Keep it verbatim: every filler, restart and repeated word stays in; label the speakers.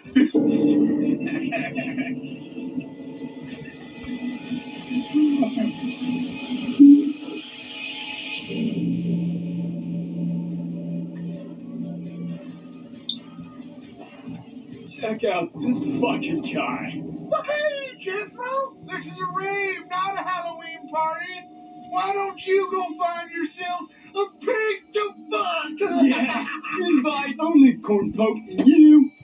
Speaker 1: Check out this fucking guy.
Speaker 2: Hey, Jethro! This is a rave, not a Halloween party. Why don't you go find yourself a pig to fuck?
Speaker 1: Yeah, invite only corn poke and you.